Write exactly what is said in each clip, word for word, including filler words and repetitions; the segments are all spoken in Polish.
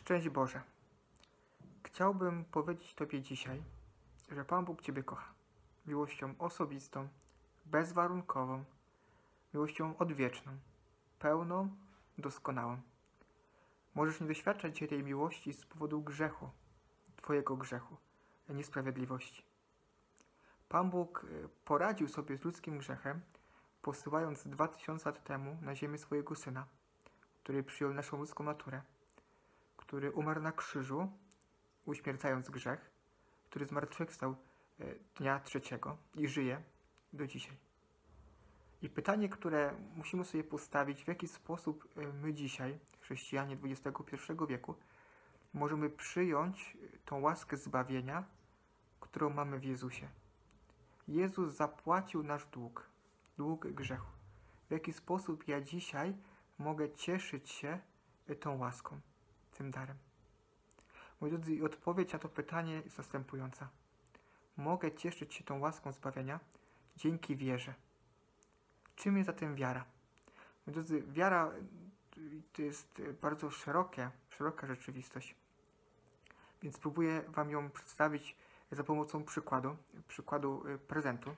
Szczęść Boże. Chciałbym powiedzieć Tobie dzisiaj, że Pan Bóg Ciebie kocha. Miłością osobistą, bezwarunkową, miłością odwieczną, pełną, doskonałą. Możesz nie doświadczać tej miłości z powodu grzechu, Twojego grzechu, niesprawiedliwości. Pan Bóg poradził sobie z ludzkim grzechem, posyłając dwa tysiące lat temu na ziemię swojego Syna, który przyjął naszą ludzką naturę, który umarł na krzyżu, uśmiercając grzech, który zmartwychwstał dnia trzeciego i żyje do dzisiaj. I pytanie, które musimy sobie postawić, w jaki sposób my dzisiaj, chrześcijanie dwudziestego pierwszego wieku, możemy przyjąć tą łaskę zbawienia, którą mamy w Jezusie. Jezus zapłacił nasz dług, dług grzechu. W jaki sposób ja dzisiaj mogę cieszyć się tą łaską, tym darem? Moi drodzy, odpowiedź na to pytanie jest następująca. Mogę cieszyć się tą łaską zbawienia dzięki wierze. Czym jest zatem wiara? Moi drodzy, wiara to jest bardzo szerokie, szeroka rzeczywistość. Więc spróbuję Wam ją przedstawić za pomocą przykładu, przykładu prezentu.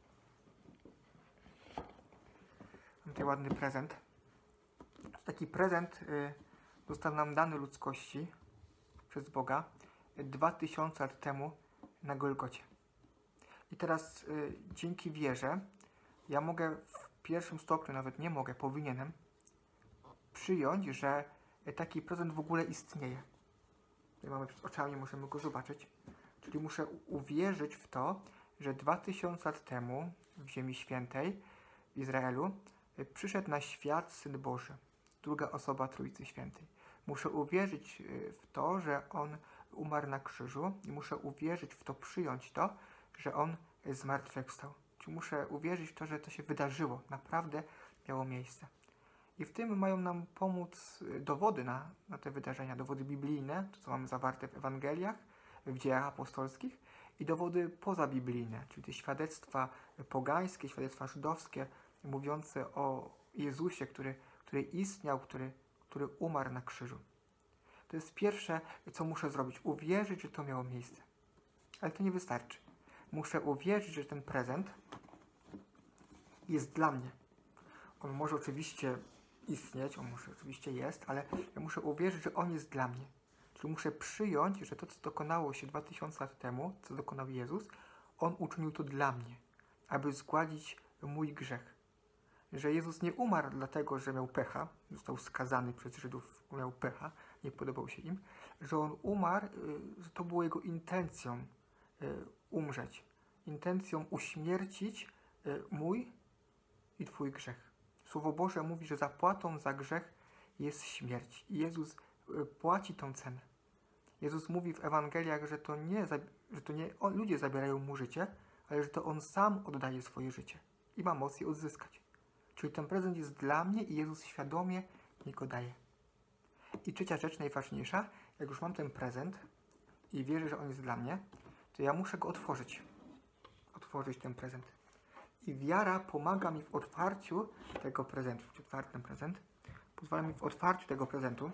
Mam tutaj ładny prezent. Taki prezent został nam dany ludzkości przez Boga dwa tysiące lat temu na Golgocie. I teraz y, dzięki wierze ja mogę w pierwszym stopniu, nawet nie mogę, powinienem przyjąć, że taki prezent w ogóle istnieje. Tutaj mamy przed oczami, możemy go zobaczyć. Czyli muszę uwierzyć w to, że dwa tysiące lat temu w Ziemi Świętej, w Izraelu, y, przyszedł na świat Syn Boży, druga osoba Trójcy Świętej. Muszę uwierzyć w to, że On umarł na krzyżu i muszę uwierzyć w to, przyjąć to, że On zmartwychwstał. Czyli muszę uwierzyć w to, że to się wydarzyło, naprawdę miało miejsce. I w tym mają nam pomóc dowody na, na te wydarzenia, dowody biblijne, to co mamy zawarte w Ewangeliach, w dziejach apostolskich, i dowody pozabiblijne, czyli te świadectwa pogańskie, świadectwa żydowskie, mówiące o Jezusie, który, który istniał, który który umarł na krzyżu. To jest pierwsze, co muszę zrobić. Uwierzyć, że to miało miejsce. Ale to nie wystarczy. Muszę uwierzyć, że ten prezent jest dla mnie. On może oczywiście istnieć, on może oczywiście jest, ale ja muszę uwierzyć, że on jest dla mnie. Czyli muszę przyjąć, że to, co dokonało się dwa tysiące lat temu, co dokonał Jezus, On uczynił to dla mnie, aby zgładzić mój grzech. Że Jezus nie umarł dlatego, że miał pecha, został skazany przez Żydów, miał pecha, nie podobał się im, że On umarł, że to było Jego intencją umrzeć, intencją uśmiercić mój i Twój grzech. Słowo Boże mówi, że zapłatą za grzech jest śmierć. I Jezus płaci tą cenę. Jezus mówi w Ewangeliach, że to nie, że to nie ludzie zabierają Mu życie, ale że to On sam oddaje swoje życie i ma moc je odzyskać. Czyli ten prezent jest dla mnie i Jezus świadomie mi go daje. I trzecia rzecz, najważniejsza, jak już mam ten prezent i wierzę, że on jest dla mnie, to ja muszę go otworzyć. Otworzyć ten prezent. I wiara pomaga mi w otwarciu tego prezentu. Otwarty ten prezent. Pozwala mi w otwarciu tego prezentu,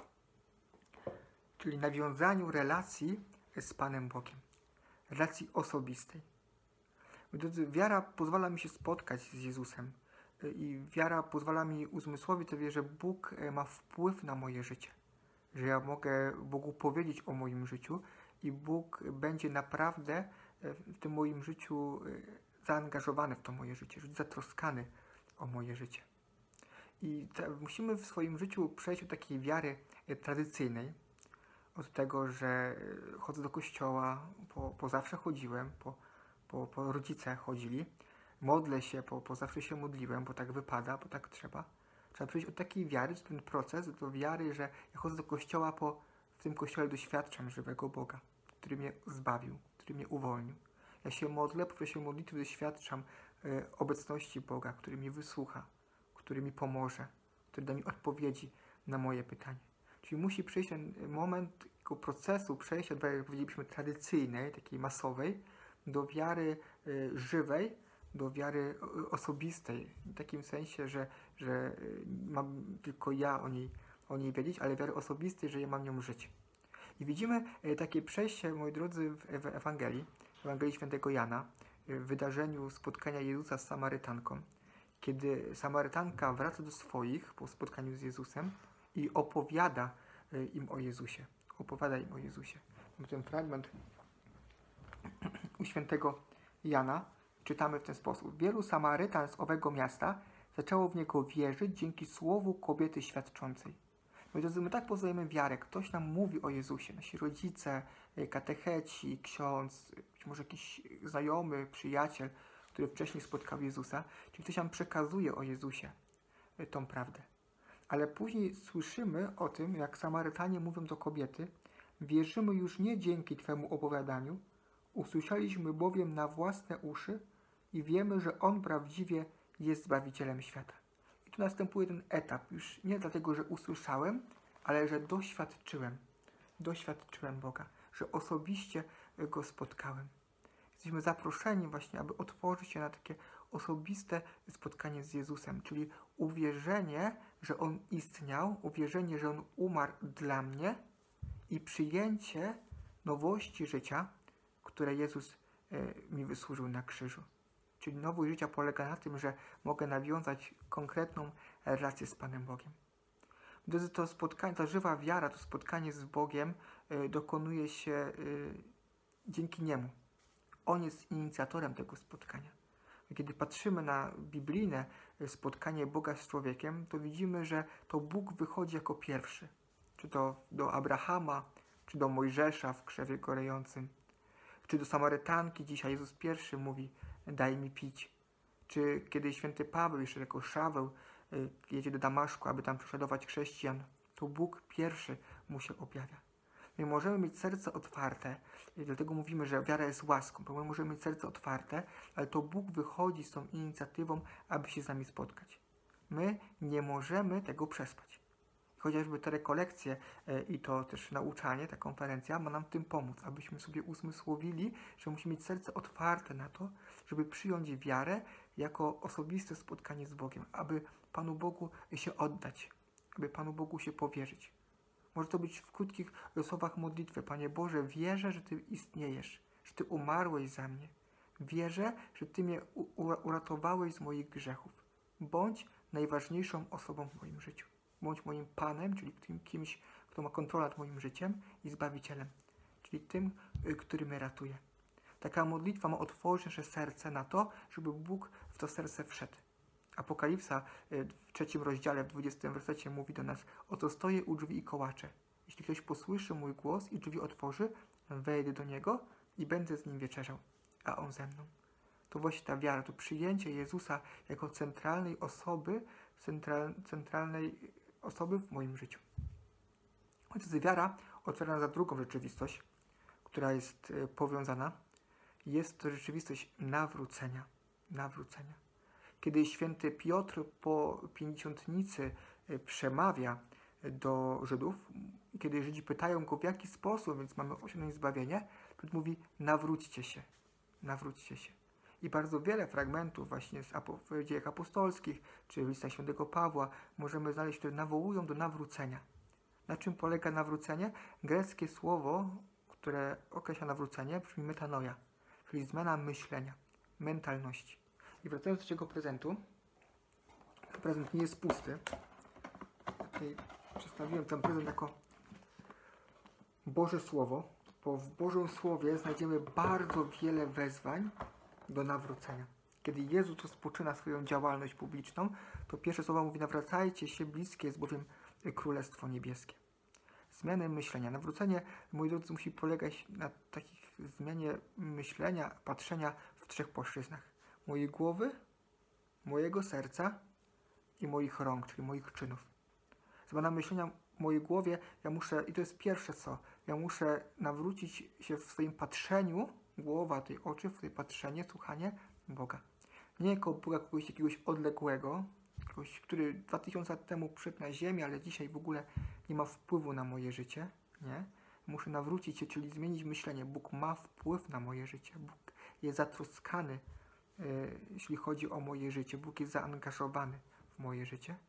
czyli nawiązaniu relacji z Panem Bogiem. Relacji osobistej. Moi drodzy, wiara pozwala mi się spotkać z Jezusem. I wiara pozwala mi uzmysłowić sobie, że Bóg ma wpływ na moje życie. Że ja mogę Bogu powiedzieć o moim życiu i Bóg będzie naprawdę w tym moim życiu zaangażowany w to moje życie, zatroskany o moje życie. I te, musimy w swoim życiu przejść od takiej wiary tradycyjnej, od tego, że chodzę do kościoła, bo, bo zawsze chodziłem, bo, bo, bo rodzice chodzili, modlę się, bo, bo zawsze się modliłem, bo tak wypada, bo tak trzeba. Trzeba przejść od takiej wiary, ten proces, do wiary, że ja chodzę do kościoła, bo w tym kościele doświadczam żywego Boga, który mnie zbawił, który mnie uwolnił. Ja się modlę, poprzez się modlitwy doświadczam y, obecności Boga, który mnie wysłucha, który mi pomoże, który da mi odpowiedzi na moje pytanie. Czyli musi przyjść ten moment tego procesu przejścia od, jak powiedzielibyśmy, tradycyjnej, takiej masowej, do wiary y, żywej, do wiary osobistej, w takim sensie, że, że mam tylko ja o niej o niej wiedzieć, ale wiary osobistej, że ja mam nią żyć. I widzimy takie przejście, moi drodzy, w Ewangelii, w Ewangelii Świętego Jana, w wydarzeniu spotkania Jezusa z Samarytanką, kiedy Samarytanka wraca do swoich po spotkaniu z Jezusem i opowiada im o Jezusie. Opowiada im o Jezusie. Ten fragment u Świętego Jana czytamy w ten sposób. Wielu Samarytan z owego miasta zaczęło w Niego wierzyć dzięki słowu kobiety świadczącej. Moi drodzy, my tak poznajemy wiarę. Ktoś nam mówi o Jezusie. Nasi rodzice, katecheci, ksiądz, być może jakiś znajomy, przyjaciel, który wcześniej spotkał Jezusa. Czyli ktoś nam przekazuje o Jezusie tą prawdę. Ale później słyszymy o tym, jak Samarytanie mówią do kobiety: wierzymy już nie dzięki Twemu opowiadaniu, usłyszeliśmy bowiem na własne uszy i wiemy, że On prawdziwie jest Zbawicielem świata. I tu następuje ten etap, już nie dlatego, że usłyszałem, ale że doświadczyłem. Doświadczyłem Boga, że osobiście Go spotkałem. Jesteśmy zaproszeni właśnie, aby otworzyć się na takie osobiste spotkanie z Jezusem, czyli uwierzenie, że On istniał, uwierzenie, że On umarł dla mnie i przyjęcie nowości życia, które Jezus e, mi wysłużył na krzyżu. Czyli nowość życia polega na tym, że mogę nawiązać konkretną relację z Panem Bogiem. Gdy to spotkanie, ta żywa wiara, to spotkanie z Bogiem e, dokonuje się e, dzięki Niemu. On jest inicjatorem tego spotkania. Kiedy patrzymy na biblijne spotkanie Boga z człowiekiem, to widzimy, że to Bóg wychodzi jako pierwszy. Czy to do Abrahama, czy do Mojżesza w krzewie gorejącym, czy do Samarytanki dzisiaj Jezus pierwszy mówi: daj mi pić. Czy kiedy święty Paweł, jeszcze jako Szaweł, jedzie do Damaszku, aby tam prześladować chrześcijan, to Bóg pierwszy mu się objawia. My możemy mieć serce otwarte, i dlatego mówimy, że wiara jest łaską, bo my możemy mieć serce otwarte, ale to Bóg wychodzi z tą inicjatywą, aby się z nami spotkać. My nie możemy tego przespać. Chociażby te rekolekcje i to też nauczanie, ta konferencja ma nam w tym pomóc, abyśmy sobie uzmysłowili, że musimy mieć serce otwarte na to, żeby przyjąć wiarę jako osobiste spotkanie z Bogiem, aby Panu Bogu się oddać, aby Panu Bogu się powierzyć. Może to być w krótkich słowach modlitwy: Panie Boże, wierzę, że Ty istniejesz, że Ty umarłeś za mnie. Wierzę, że Ty mnie uratowałeś z moich grzechów. Bądź najważniejszą osobą w moim życiu. Bądź moim Panem, czyli tym kimś, kto ma kontrolę nad moim życiem, i Zbawicielem, czyli tym, który mnie ratuje. Taka modlitwa ma otworzyć nasze serce na to, żeby Bóg w to serce wszedł. Apokalipsa w trzecim rozdziale, w dwudziestym wersecie mówi do nas: oto stoję u drzwi i kołaczę. Jeśli ktoś posłyszy mój głos i drzwi otworzy, wejdę do niego i będę z nim wieczerzał, a on ze mną. To właśnie ta wiara, to przyjęcie Jezusa jako centralnej osoby, central, centralnej osoby w moim życiu. Chociaż wiara otwiera za drugą rzeczywistość, która jest powiązana. Jest to rzeczywistość nawrócenia. Nawrócenia. Kiedy święty Piotr po pięćdziesiątnicy przemawia do Żydów, kiedy Żydzi pytają go, w jaki sposób więc mamy osiągnąć zbawienie, Piotr mówi: nawróćcie się, nawróćcie się. I bardzo wiele fragmentów właśnie z w dziejach apostolskich, czy w listach świętego Pawła możemy znaleźć, które nawołują do nawrócenia. Na czym polega nawrócenie? Greckie słowo, które określa nawrócenie, brzmi metanoia, czyli zmiana myślenia, mentalności. I wracając do tego prezentu, ten prezent nie jest pusty. Tutaj przedstawiłem ten prezent jako Boże Słowo, bo w Bożym Słowie znajdziemy bardzo wiele wezwań do nawrócenia. Kiedy Jezus rozpoczyna swoją działalność publiczną, to pierwsze słowa mówi: nawracajcie się, bliskie jest bowiem Królestwo Niebieskie. Zmiany myślenia. Nawrócenie, moi drodzy, musi polegać na takich zmianie myślenia, patrzenia w trzech płaszczyznach. Mojej głowy, mojego serca i moich rąk, czyli moich czynów. Zmiana myślenia w mojej głowie, ja muszę, i to jest pierwsze co, ja muszę nawrócić się w swoim patrzeniu, głowa, tej oczy, w swoje patrzenie, słuchanie Boga. Nie jako Boga kogoś jakiegoś odległego, kogoś, który dwa tysiące lat temu przyszedł na ziemię, ale dzisiaj w ogóle nie ma wpływu na moje życie. Nie? Muszę nawrócić się, czyli zmienić myślenie. Bóg ma wpływ na moje życie. Bóg jest zatroskany, yy, jeśli chodzi o moje życie. Bóg jest zaangażowany w moje życie.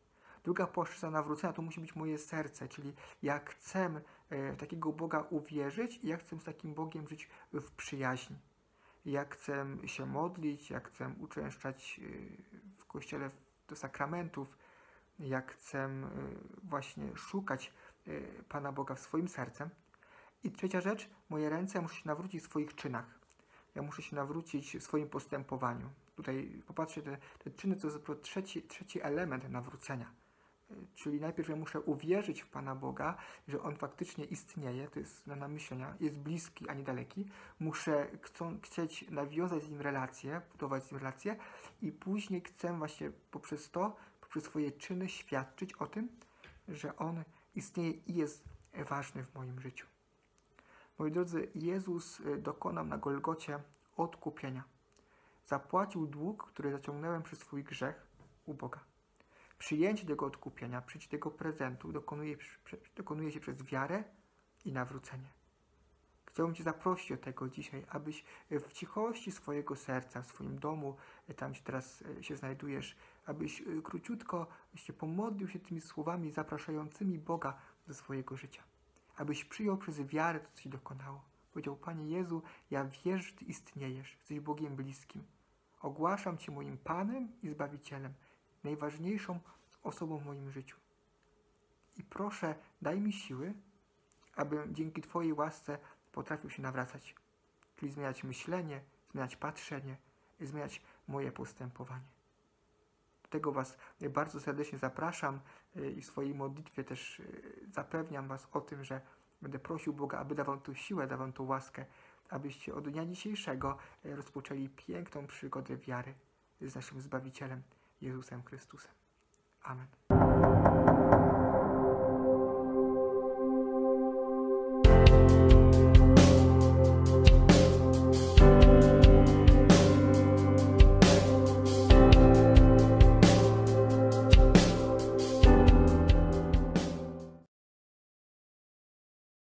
Druga płaszczyzna nawrócenia to musi być moje serce, czyli ja chcę w takiego Boga uwierzyć i ja chcę z takim Bogiem żyć w przyjaźni. Ja chcę się modlić, ja chcę uczęszczać w Kościele do sakramentów, ja chcę właśnie szukać Pana Boga w swoim sercem. I trzecia rzecz, moje ręce muszą się nawrócić w swoich czynach. Ja muszę się nawrócić w swoim postępowaniu. Tutaj popatrzcie, te, te czyny to jest trzeci, trzeci element nawrócenia. Czyli najpierw ja muszę uwierzyć w Pana Boga, że On faktycznie istnieje, to jest na namyślenia, jest bliski, a nie daleki. Muszę chcą, chcieć nawiązać z Nim relacje, budować z Nim relacje i później chcę właśnie poprzez to, poprzez swoje czyny świadczyć o tym, że On istnieje i jest ważny w moim życiu. Moi drodzy, Jezus dokonał na Golgocie odkupienia. Zapłacił dług, który zaciągnąłem przez swój grzech u Boga. Przyjęcie tego odkupienia, przyjęcie tego prezentu dokonuje, dokonuje się przez wiarę i nawrócenie. Chciałbym Cię zaprosić do tego dzisiaj, abyś w cichości swojego serca, w swoim domu, tam gdzie teraz się znajdujesz, abyś króciutko się pomodlił się tymi słowami zapraszającymi Boga do swojego życia. Abyś przyjął przez wiarę to, co Ci dokonało. Powiedział: Panie Jezu, ja wierzę, że Ty istniejesz, jesteś Bogiem bliskim. Ogłaszam Cię moim Panem i Zbawicielem, najważniejszą osobą w moim życiu. I proszę, daj mi siły, abym dzięki Twojej łasce potrafił się nawracać. Czyli zmieniać myślenie, zmieniać patrzenie, zmieniać moje postępowanie. Do tego Was bardzo serdecznie zapraszam i w swojej modlitwie też zapewniam Was o tym, że będę prosił Boga, aby dawał tu siłę, dawał tu łaskę, abyście od dnia dzisiejszego rozpoczęli piękną przygodę wiary z naszym Zbawicielem, Jezusem Chrystusem. Amen.